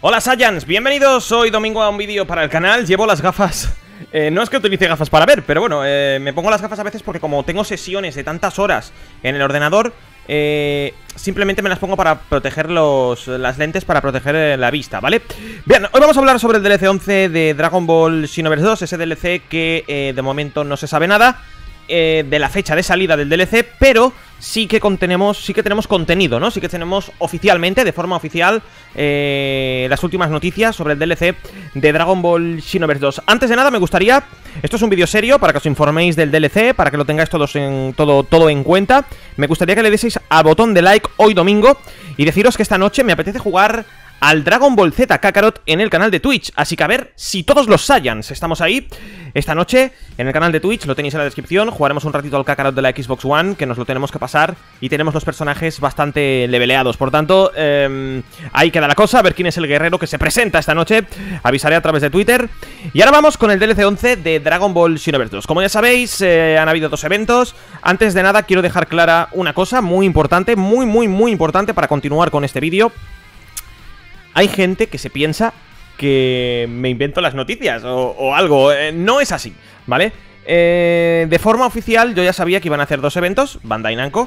Hola Saiyans, bienvenidos hoy domingo a un vídeo para el canal. Llevo las gafas, no es que utilice gafas para ver, pero bueno, me pongo las gafas a veces porque como tengo sesiones de tantas horas en el ordenador, simplemente me las pongo para proteger las lentes, para proteger la vista, ¿vale? Bien, hoy vamos a hablar sobre el DLC 11 de Dragon Ball Xenoverse 2, ese DLC que de momento no se sabe nada de la fecha de salida del DLC, pero sí que tenemos contenido, ¿no? Sí que tenemos oficialmente, de forma oficial, las últimas noticias sobre el DLC de Dragon Ball Xenoverse 2. Antes de nada me gustaría, esto es un vídeo serio para que os informéis del DLC, para que lo tengáis todo en cuenta. Me gustaría que le deseis al botón de like hoy domingo y deciros que esta noche me apetece jugar al Dragon Ball Z Kakarot en el canal de Twitch. Así que a ver si todos los Saiyans estamos ahí esta noche en el canal de Twitch, lo tenéis en la descripción. Jugaremos un ratito al Kakarot de la Xbox One, que nos lo tenemos que pasar, y tenemos los personajes bastante leveleados. Por tanto, ahí queda la cosa, a ver quién es el guerrero que se presenta esta noche. Avisaré a través de Twitter. Y ahora vamos con el DLC 11 de Dragon Ball Xenoverse 2. Como ya sabéis, han habido dos eventos. Antes de nada quiero dejar clara una cosa muy importante, muy importante para continuar con este vídeo. Hay gente que se piensa que me invento las noticias o algo. No es así, ¿vale? De forma oficial yo ya sabía que iban a hacer dos eventos, Bandai Namco,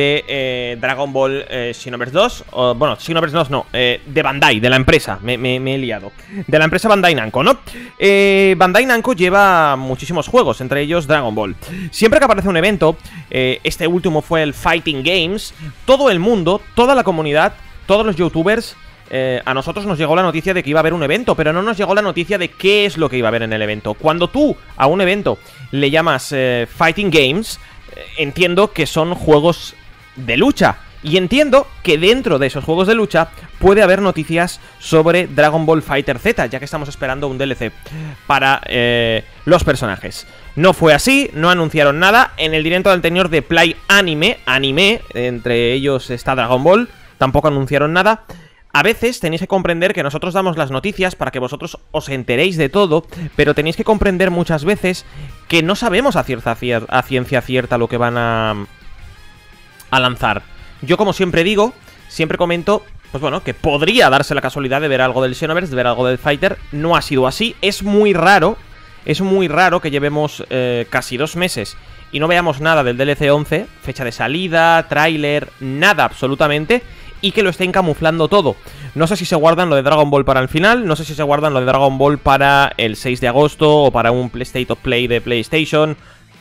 de Dragon Ball Xenoverse 2. Bueno, Xenoverse 2 no, de Bandai, de la empresa, me he liado. De la empresa Bandai Namco, ¿no? Bandai Namco lleva muchísimos juegos, entre ellos Dragon Ball. Siempre que aparece un evento, este último fue el Fighting Games, todo el mundo, toda la comunidad, todos los youtubers, a nosotros nos llegó la noticia de que iba a haber un evento, pero no nos llegó la noticia de qué es lo que iba a haber en el evento. Cuando tú a un evento le llamas Fighting Games, entiendo que son juegos de lucha. Y entiendo que dentro de esos juegos de lucha puede haber noticias sobre Dragon Ball Fighter Z, ya que estamos esperando un DLC para los personajes. No fue así, no anunciaron nada. En el directo anterior de Play Anime, entre ellos está Dragon Ball, tampoco anunciaron nada. A veces tenéis que comprender que nosotros damos las noticias para que vosotros os enteréis de todo, pero tenéis que comprender muchas veces que no sabemos a ciencia cierta lo que van a lanzar. Yo, como siempre digo, siempre comento, pues bueno, que podría darse la casualidad de ver algo del Xenoverse, de ver algo del Fighter. No ha sido así, es muy raro que llevemos casi 2 meses y no veamos nada del DLC 11, fecha de salida, tráiler, nada absolutamente, y que lo estén camuflando todo. No sé si se guardan lo de Dragon Ball para el final, no sé si se guardan lo de Dragon Ball para el 6 de agosto o para un State of Play de PlayStation.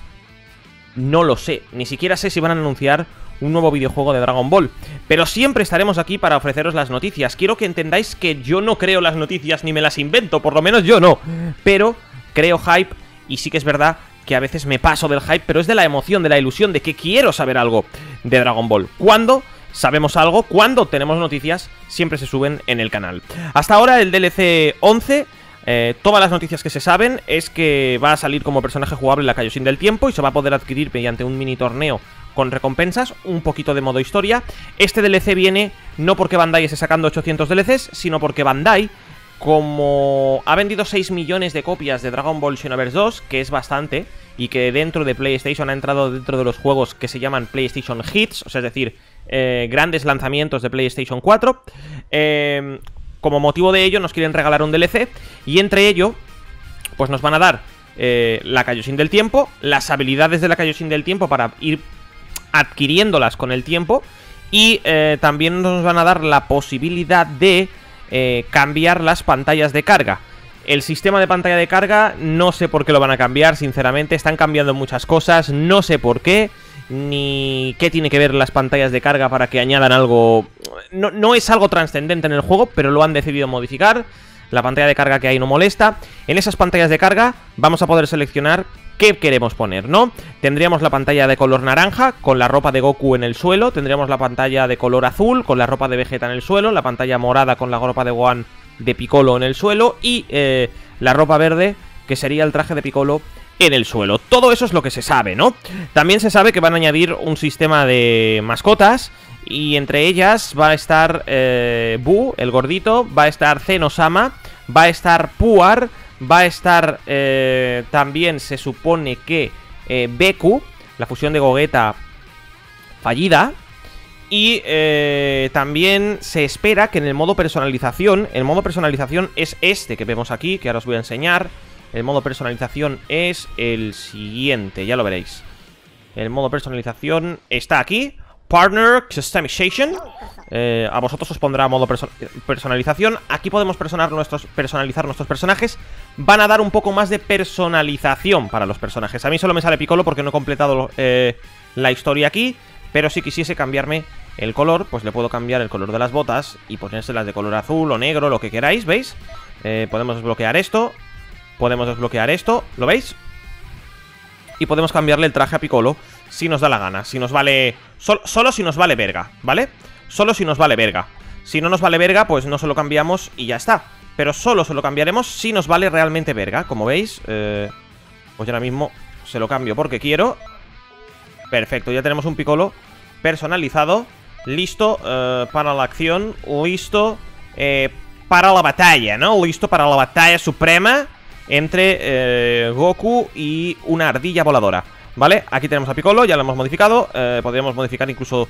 No lo sé, ni siquiera sé si van a anunciar un nuevo videojuego de Dragon Ball. Pero siempre estaremos aquí para ofreceros las noticias. Quiero que entendáis que yo no creo las noticias ni me las invento, por lo menos yo no. Pero creo hype, y sí que es verdad que a veces me paso del hype, pero es de la emoción, de la ilusión, de que quiero saber algo de Dragon Ball. Cuando sabemos algo, cuando tenemos noticias, siempre se suben en el canal. Hasta ahora el DLC 11, todas las noticias que se saben es que va a salir como personaje jugable la Kaioshin del tiempo y se va a poder adquirir mediante un mini torneo con recompensas, un poquito de modo historia. Este DLC viene no porque Bandai esté sacando 800 DLCs, sino porque Bandai, como ha vendido 6 millones de copias de Dragon Ball Xenoverse 2, que es bastante, y que dentro de PlayStation ha entrado dentro de los juegos que se llaman PlayStation Hits, o sea, es decir, grandes lanzamientos de PlayStation 4, como motivo de ello nos quieren regalar un DLC, y entre ello pues nos van a dar la Kaioshin del tiempo, las habilidades de la Kaioshin del tiempo para ir adquiriéndolas con el tiempo, y también nos van a dar la posibilidad de cambiar las pantallas de carga. El sistema de pantalla de carga no sé por qué lo van a cambiar, sinceramente. Están cambiando muchas cosas, no sé por qué, ni qué tiene que ver las pantallas de carga para que añadan algo. No es algo trascendente en el juego, pero lo han decidido modificar. La pantalla de carga que hay no molesta. En esas pantallas de carga vamos a poder seleccionar qué queremos poner, ¿no? Tendríamos la pantalla de color naranja con la ropa de Goku en el suelo. Tendríamos la pantalla de color azul con la ropa de Vegeta en el suelo. La pantalla morada con la ropa de Gohan, de Piccolo en el suelo. Y la ropa verde, que sería el traje de Piccolo en el suelo. Todo eso es lo que se sabe, ¿no? También se sabe que van a añadir un sistema de mascotas, y entre ellas va a estar Buu, el gordito, va a estar Zeno-sama, va a estar Puar, va a estar también se supone que Beku, la fusión de Gogeta fallida, Y también se espera que en el modo personalización, el modo personalización es este que vemos aquí, que ahora os voy a enseñar. El modo personalización es el siguiente, ya lo veréis. El modo personalización está aquí, Partner Customization. A vosotros os pondrá modo personalización. Aquí podemos personalizar nuestros personajes. Van a dar un poco más de personalización para los personajes. A mí solo me sale Piccolo porque no he completado la historia aquí. Pero si quisiese cambiarme el color, pues le puedo cambiar el color de las botas y ponérselas de color azul o negro, lo que queráis, ¿veis? Podemos desbloquear esto. Podemos desbloquear esto, ¿lo veis? Y podemos cambiarle el traje a Piccolo si nos da la gana. Si nos vale... Solo si nos vale verga, ¿vale? Solo si nos vale verga. Si no nos vale verga, pues no se lo cambiamos y ya está. Pero solo se lo cambiaremos si nos vale realmente verga. Como veis, pues yo ahora mismo se lo cambio porque quiero. Perfecto, ya tenemos un Piccolo personalizado. Listo para la acción. Listo para la batalla, ¿no? Listo para la batalla suprema entre Goku y una ardilla voladora. ¿Vale? Aquí tenemos a Piccolo, ya lo hemos modificado. Podríamos modificar incluso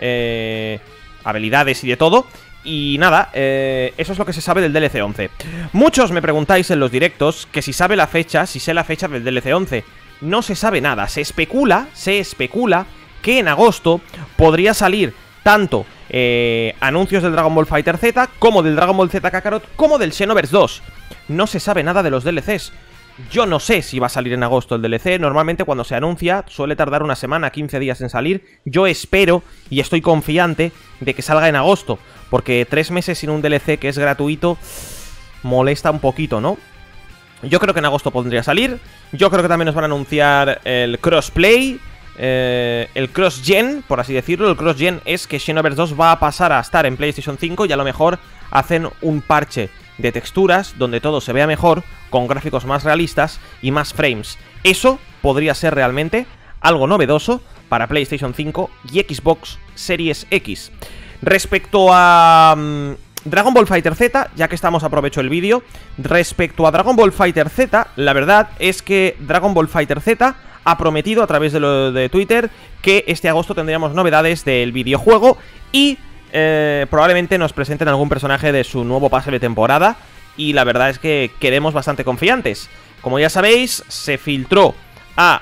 habilidades y de todo. Y nada, eso es lo que se sabe del DLC 11. Muchos me preguntáis en los directos que si sabe la fecha, si sé la fecha del DLC 11. No se sabe nada, se especula que en agosto podría salir tanto anuncios del Dragon Ball Fighter Z, como del Dragon Ball Z Kakarot, como del Xenoverse 2. No se sabe nada de los DLCs. Yo no sé si va a salir en agosto el DLC. Normalmente cuando se anuncia suele tardar una semana, 15 días en salir. Yo espero y estoy confiante de que salga en agosto, porque 3 meses sin un DLC que es gratuito molesta un poquito, ¿no? Yo creo que en agosto podría salir. Yo creo que también nos van a anunciar el crossplay, el cross-gen, por así decirlo. El cross-gen es que Xenoverse 2 va a pasar a estar en PlayStation 5 y a lo mejor hacen un parche de texturas donde todo se vea mejor, con gráficos más realistas y más frames. Eso podría ser realmente algo novedoso para PlayStation 5 y Xbox Series X. Respecto a Dragon Ball Fighter Z, ya que estamos, aprovecho el vídeo. Respecto a Dragon Ball Fighter Z, la verdad es que Dragon Ball Fighter Z ha prometido a través de Twitter que este agosto tendríamos novedades del videojuego y probablemente nos presenten algún personaje de su nuevo pase de temporada. Y la verdad es que quedemos bastante confiantes. Como ya sabéis, se filtró a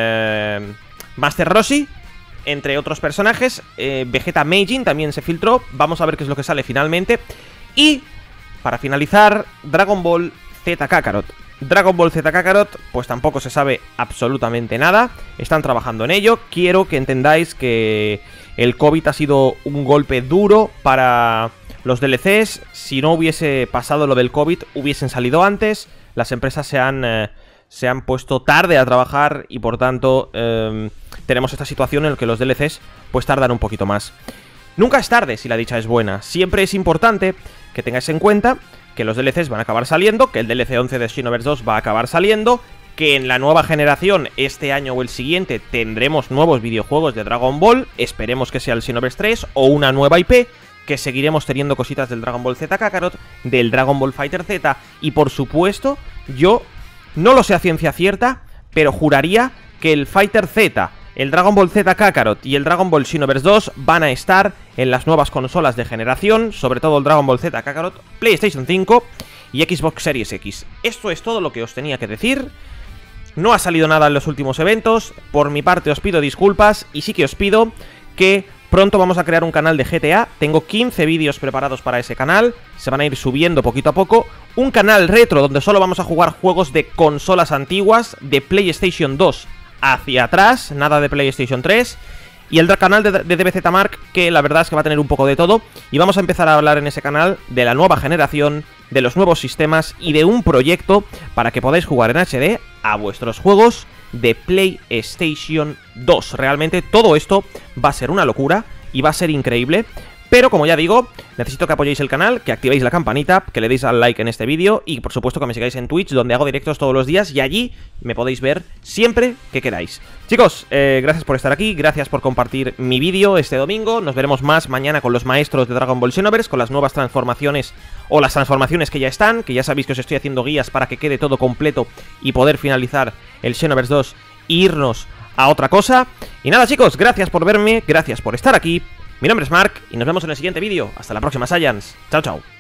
Master Roshi, entre otros personajes. Vegeta Meijin también se filtró. Vamos a ver qué es lo que sale finalmente. Y para finalizar, Dragon Ball Z Kakarot. Dragon Ball Z Kakarot, pues tampoco se sabe absolutamente nada. Están trabajando en ello. Quiero que entendáis que el COVID ha sido un golpe duro para los DLCs. Si no hubiese pasado lo del COVID, hubiesen salido antes. Las empresas se han puesto tarde a trabajar y por tanto tenemos esta situación en la que los DLCs pues tardan un poquito más. Nunca es tarde si la dicha es buena. Siempre es importante que tengáis en cuenta que los DLCs van a acabar saliendo, que el DLC 11 de Xenoverse 2 va a acabar saliendo, que en la nueva generación, este año o el siguiente, tendremos nuevos videojuegos de Dragon Ball. Esperemos que sea el Xenoverse 3 o una nueva IP, que seguiremos teniendo cositas del Dragon Ball Z Kakarot, del Dragon Ball Fighter Z y por supuesto, yo no lo sé a ciencia cierta, pero juraría que el Fighter Z, el Dragon Ball Z Kakarot y el Dragon Ball Xenoverse 2 van a estar en las nuevas consolas de generación, sobre todo el Dragon Ball Z Kakarot, PlayStation 5 y Xbox Series X. Esto es todo lo que os tenía que decir. No ha salido nada en los últimos eventos, por mi parte os pido disculpas y sí que os pido que pronto vamos a crear un canal de GTA. Tengo 15 vídeos preparados para ese canal, se van a ir subiendo poquito a poco. Un canal retro donde solo vamos a jugar juegos de consolas antiguas, de PlayStation 2 hacia atrás, nada de PlayStation 3. Y el canal de DBZ Mark, que la verdad es que va a tener un poco de todo. Y vamos a empezar a hablar en ese canal de la nueva generación, de los nuevos sistemas y de un proyecto para que podáis jugar en HD a vuestros juegos de PlayStation 2. Realmente todo esto va a ser una locura y va a ser increíble. Pero como ya digo, necesito que apoyéis el canal, que activéis la campanita, que le deis al like en este vídeo y por supuesto que me sigáis en Twitch, donde hago directos todos los días y allí me podéis ver siempre que queráis. Chicos, gracias por estar aquí, gracias por compartir mi vídeo este domingo. Nos veremos más mañana con los maestros de Dragon Ball Xenoverse, con las nuevas transformaciones o las transformaciones que ya están, que ya sabéis que os estoy haciendo guías para que quede todo completo y poder finalizar el Xenoverse 2 e irnos a otra cosa. Y nada chicos, gracias por verme, gracias por estar aquí Mi nombre es Mark y nos vemos en el siguiente vídeo. Hasta la próxima, Saiyans. Chao, chao.